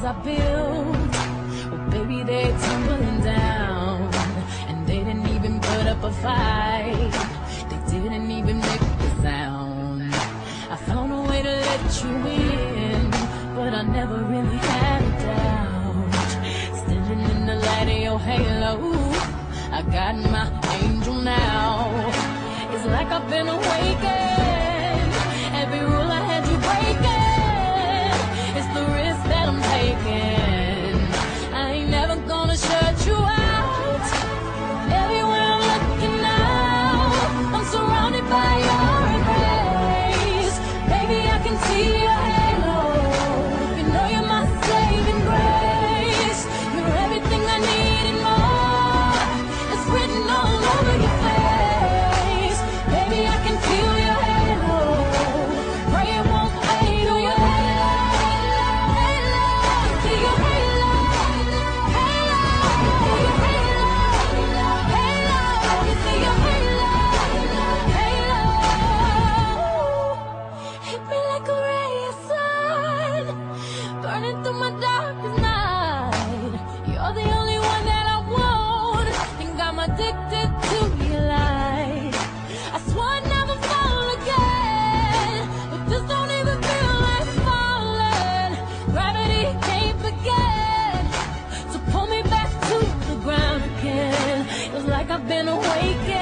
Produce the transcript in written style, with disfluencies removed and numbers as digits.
I built, well, baby, they're tumbling down. And they didn't even put up a fight. They didn't even make a sound. I found a way to let you in, but I never really had a doubt. Standing in the light of your halo, I got my angel now. It's like I've been awakened. Every rule I had you breaking. It's the risk that I'm taking. I ain't never gonna shut you out. Everywhere I'm looking now, I'm surrounded by your embrace. Baby, I can see your halo. You know you're my saving grace. You're everything I need and more. It's written all over your face. Baby, I can feel your halo. Pray it won't fade. Oh, your halo, halo, see your halo, halo, your halo, halo, you see your halo, halo. Hit me like a ray of sun, burning through my darkest night. You're the only one that I want, think I'm addicted to your light. I swore I'd never fall again, but this don't even feel like falling. Gravity can't begin to pull me back to the ground again. It's like I've been awakened.